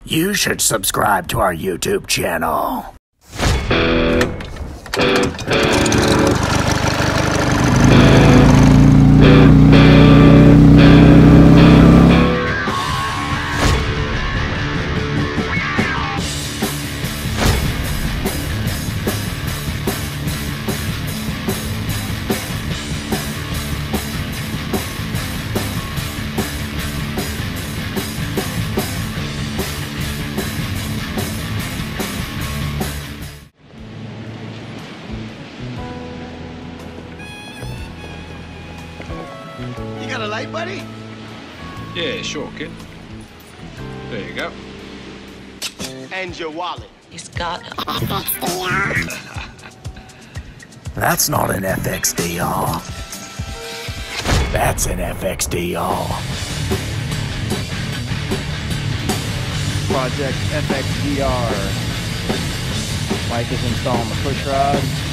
You should subscribe to our YouTube channel. You got a light, buddy? Yeah, sure, kid. There you go. And your wallet. He's got an FXDR. That's not an FXDR. That's an FXDR. Project FXDR. Mike is installing the push rods.